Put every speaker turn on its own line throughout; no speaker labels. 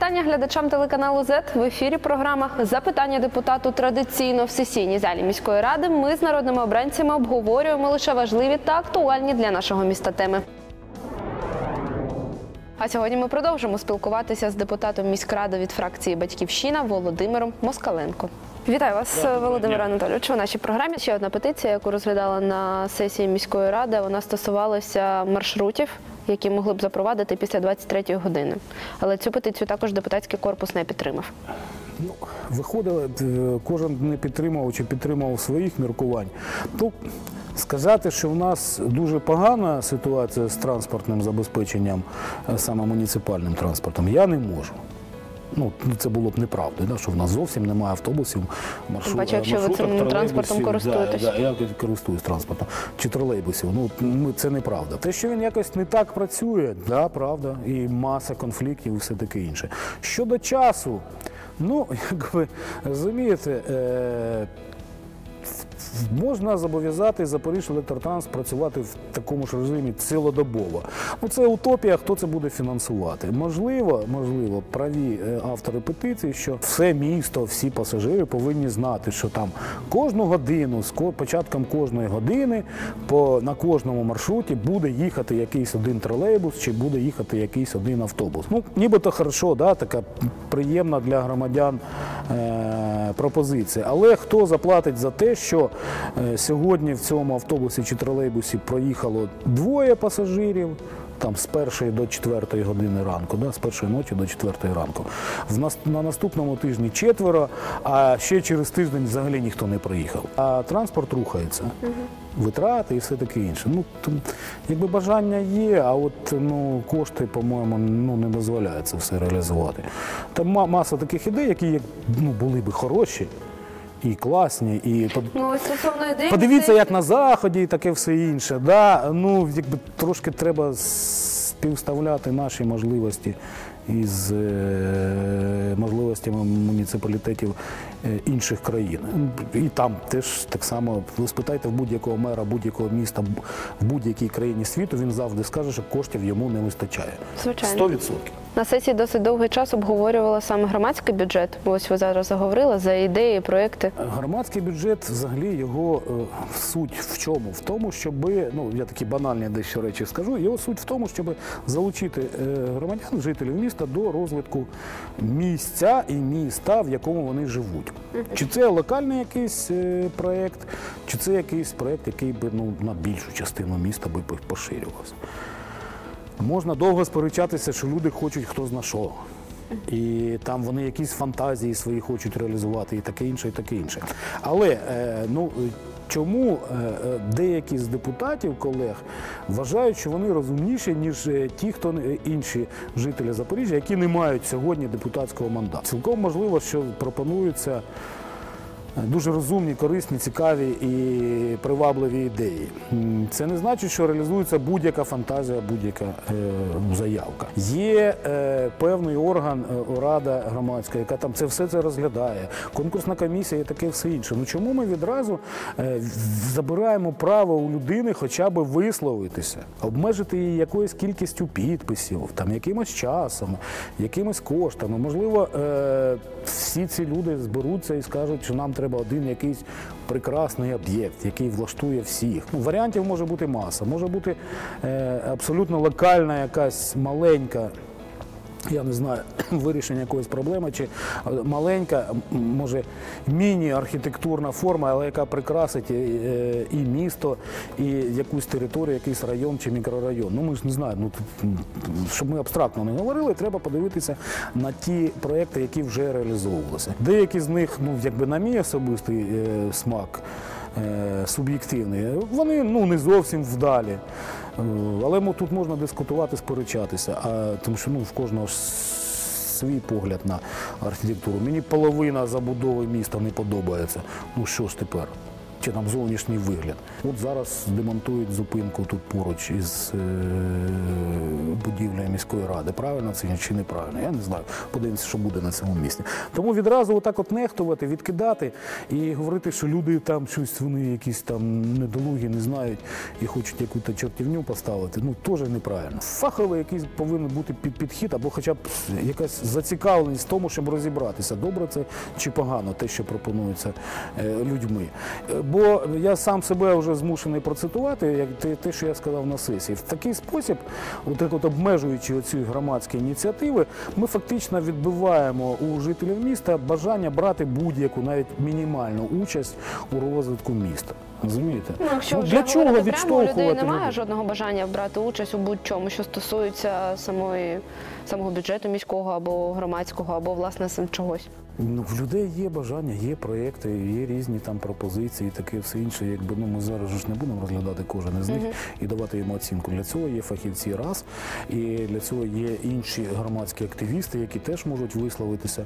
вітання глядачам телеканалу ЗЕТ. В ефірі програма «Запитання депутату» традиційно в сесійній залі міської ради. Ми з народними обранцями обговорюємо лише важливі та актуальні для нашого міста теми. А сьогодні ми продовжимо спілкуватися з депутатом міськради від фракції «Батьківщина» Володимиром Москаленко. Вітаю вас, Володимире Анатолійовичу, у нашій програмі. Ще одна петиція, яку розглядала на сесії міської ради, вона стосувалася маршрутів, які могли б запровадити після 23-ї години. Але цю петицію також депутатський корпус не підтримав.
Виходило, кожен не підтримав чи підтримав своїх міркувань. Сказати, що в нас дуже погана ситуація з транспортним забезпеченням, саме муніципальним транспортом, я не можу. Це було б неправда, що в нас зовсім немає автобусів,
маршруток, якщо ви цим транспортом користуєтесь.
Я користуюсь транспортом, чи тролейбусів. Це неправда. Те, що він якось не так працює, правда, і маса конфліктів і все таке інше. Щодо часу, розумієте, можна зобов'язати Запоріжжяелектротранс працювати в такому ж режимі цілодобово. Це утопія, хто це буде фінансувати. Можливо, праві автори петиції, що все місто, всі пасажири повинні знати, що там кожну годину, з початком кожної години, на кожному маршруті буде їхати якийсь один тролейбус чи буде їхати якийсь один автобус. Нібито хорошо, така приємна для громадян пропозиція. Але хто заплатить за те, що сьогодні в цьому автобусі чи тролейбусі проїхало двоє пасажирів, з 1 до 4 години ранку, з 1 ночі до 4 ранку. На наступному тижні 4, а ще через тиждень взагалі ніхто не проїхав. А транспорт рухається, витрати і все таке інше. Якби бажання є, а кошти, по-моєму, не дозволяють це все реалізувати. Там маса таких ідей, які були б хороші, і класні, і подивіться, як на Заході і таке все інше. Трошки треба співставляти наші можливості із можливостями муніципалітетів інших країн. І там теж так само, ви спитайте в будь-якого мера будь-якого міста в будь-якій країні світу, він завжди скаже, що коштів йому не вистачає.
Звичайно.
100%.
На сесії досить довгий час обговорювала саме громадський бюджет. Ось ви зараз заговорили за ідеї, проекти.
Громадський бюджет, взагалі, його суть в чому? В тому, щоб, я такі банальні дещо речі скажу, його суть в тому, щоб залучити громадян, жителів міста до розвитку місця і міста, в якому вони живуть. Чи це локальний якийсь проєкт, чи це якийсь проєкт, який би на більшу частину міста би поширювався. Можна довго сперечатися, що люди хочуть хто зна що. І там вони якісь фантазії свої хочуть реалізувати, і таке інше, і таке інше. Але, чому деякі з депутатів, колег, вважають, що вони розумніші, ніж ті, хто інші жителі Запоріжжя, які не мають сьогодні депутатського мандату? Цілком можливо, що пропонуються дуже розумні, корисні, цікаві і привабливі ідеї. Це не значить, що реалізується будь-яка фантазія, будь-яка заявка. Є певний орган, рада громадська, яка там все це розглядає, конкурсна комісія і таке все інше. Чому ми відразу забираємо право у людини хоча б висловитися, обмежити її якоюсь кількістю підписів, якимось часом, якимись коштами? Можливо, всі ці люди зберуться і скажуть, що нам треба один якийсь прекрасний об'єкт, який влаштує всіх. Варіантів може бути маса. Може бути абсолютно локальна якась маленька, я не знаю, вирішення якоїсь проблеми, чи маленька, може, міні-архітектурна форма, але яка прикрасить і місто, і якусь територію, якийсь район чи мікрорайон. Ми ж не знаємо, щоб ми абстрактно не говорили, треба подивитися на ті проекти, які вже реалізовувалися. Деякі з них, на мій особистий смак, суб'єктивний, вони не зовсім вдалі. Але тут можна дискутувати, сперечатися, тому що в кожного свій погляд на архітектуру. Мені половина забудови міста не подобається. Що ж тепер? чи там зовнішній вигляд. От зараз демонтують зупинку тут поруч із будівлею міської ради. Правильно це чи неправильно? Я не знаю. Подивимося, що буде на цьому місці. Тому відразу отак от нехтувати, відкидати і говорити, що люди там щось, вони якісь там недолугі, не знають і хочуть якусь чортівню поставити. Ну, теж неправильно. Фаховий якийсь повинен бути підхід або хоча б якась зацікавленість в тому, щоб розібратися, добре це чи погано, те, що пропонується людьми. Бо я сам себе вже змушений процитувати, як те, що я сказав на сесії. В такий спосіб, от обмежуючи оці громадські ініціативи, ми фактично відбиваємо у жителів міста бажання брати будь-яку, навіть мінімальну участь у розвитку міста. Розумієте?
Ну, якщо вже
для чого
говорити прямо, у людей
відштовхувати
немає
людей?
жодного бажання брати участь у будь-чому, що стосується самого бюджету міського або громадського, або власне чогось.
Ну, в людей є бажання, є проєкти, є різні там пропозиції, таке все інше. Якби ми зараз ж не будемо розглядати кожен із них і давати йому оцінку. Для цього є фахівці раз, і для цього є інші громадські активісти, які теж можуть висловитися.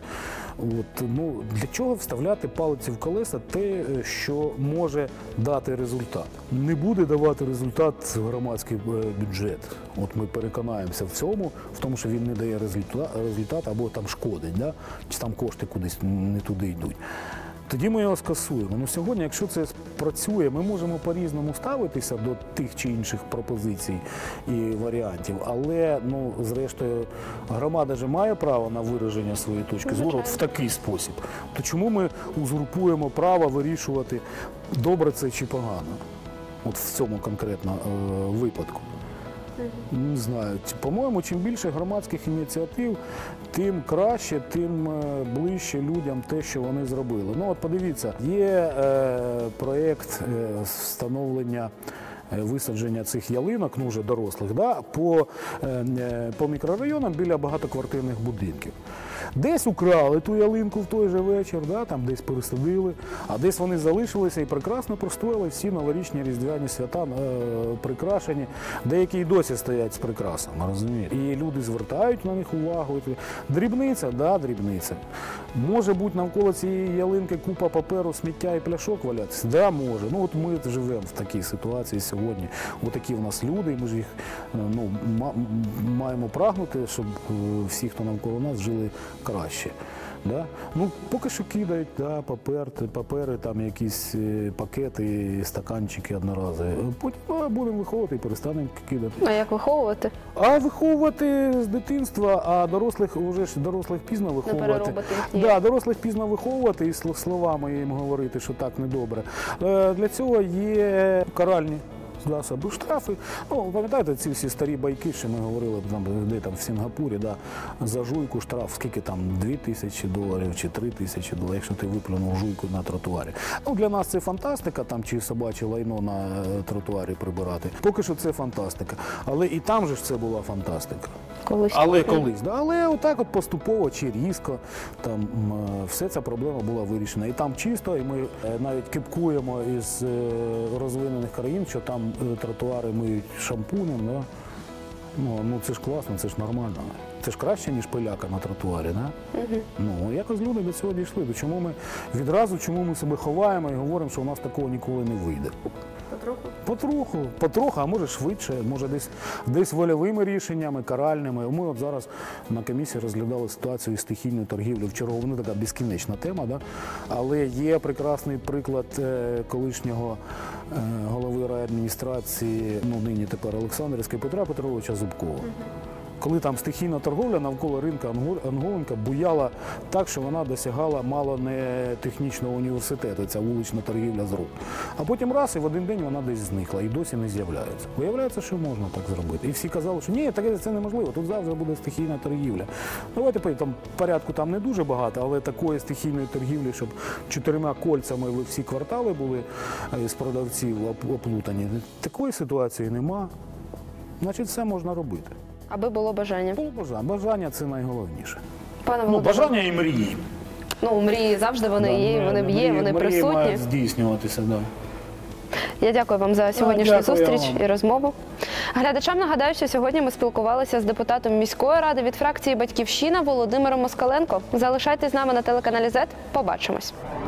Ну, для чого вставляти палиці в колеса те, що може дати результат? Не буде давати результат громадський бюджет. От ми переконаємося в цьому, в тому, що він не дає результат або там шкодить, да? Чи там кошти кудись не туди йдуть. Тоді ми його скасуємо. Ну, сьогодні, якщо це працює, ми можемо по-різному ставитися до тих чи інших пропозицій і варіантів, але, ну, зрештою, громада ж має право на вираження своєї точки зору в такий спосіб. То чому ми узурпуємо право вирішувати, добре це чи погано? От в цьому конкретно випадку. Не знаю. По-моєму, чим більше громадських ініціатив, тим краще, тим ближче людям те, що вони зробили. Ну от подивіться, є проєкт встановлення висадження цих ялинок, ну вже дорослих, да, по мікрорайонам біля багатоквартирних будинків. Десь украли ту ялинку в той же вечір, да, там десь пересадили, а десь вони залишилися і прекрасно простояли всі новорічні різдвяні свята прикрашені, деякі й досі стоять з прикрасами, розумієте? І люди звертають на них увагу. Дрібниця, да, дрібниця. Може бути навколо цієї ялинки купа паперу, сміття і пляшок валятися? Да, може. Ну от ми живемо в такій ситуації сьогодні. Отакі в нас люди, і ми ж їх маємо прагнути, щоб всі, хто навколо нас, жили краще. Да? Ну, поки що кидають, да, папери, там якісь пакети, стаканчики одноразові. Потім будемо виховувати і перестанемо кидати.
А як виховувати?
А виховувати з дитинства, а дорослих пізно виховувати.
Не переробити їх.
Да, дорослих пізно виховувати і словами їм говорити, що так недобре. Для цього є каральні засоби, штрафи. Ну, пам'ятаєте ці всі старі байки, що ми говорили, де там в Сінгапурі, да, за жуйку штраф, скільки там, $2000 чи $3000, якщо ти виплюнув жуйку на тротуарі. Ну, для нас це фантастика, там чи собаче лайно на тротуарі прибирати. Поки що це фантастика. Але і там же ж це була фантастика.
Колись.
Але колись, да. Але отак от поступово чи різко там все ця проблема була вирішена. І там чисто, і ми навіть кипкуємо із розвинених країн, що там тротуари миють шампунем. Да? Ну це ж класно, це ж нормально. Це ж краще, ніж пиляка на тротуарі. Да? Ну, якось люди до цього дійшли. Чому ми себе ховаємо і говоримо, що у нас такого ніколи не вийде. Потроху, а може швидше, може десь вольовими рішеннями, каральними. Ми от зараз на комісії розглядали ситуацію із стихійною торгівлею. Вчергово, не така безкінечна тема, да? Але є прекрасний приклад колишнього голови райадміністрації, ну нині тепер Олександрівської, Петра Петровича Зубкова. Коли там стихійна торговля навколо ринку Анголенка буяла так, що вона досягала мало не технічного університету, ця вулична торгівля з рук. А потім раз, і в один день вона десь зникла, і досі не з'являється. Виявляється, що можна так зробити. І всі казали, що ні, це неможливо, тут завжди буде стихійна торгівля. Давайте, там порядку там не дуже багато, але такої стихійної торгівлі, щоб 4 кольцями всі квартали були з продавців оплутані, такої ситуації нема. Значить, все можна робити.
Аби було бажання.
Було бажання. Бажання – це найголовніше.
Пане
Ну, бажання і мрії.
Ну, мрії завжди вони є, вони присутні.
Мрії мають здійснюватися, да.
Я дякую вам за сьогоднішню зустріч
вам.
і розмову. Глядачам нагадаю, що сьогодні ми спілкувалися з депутатом міської ради від фракції «Батьківщина» Володимиром Москаленко. Залишайтесь з нами на телеканалі Z. Побачимось.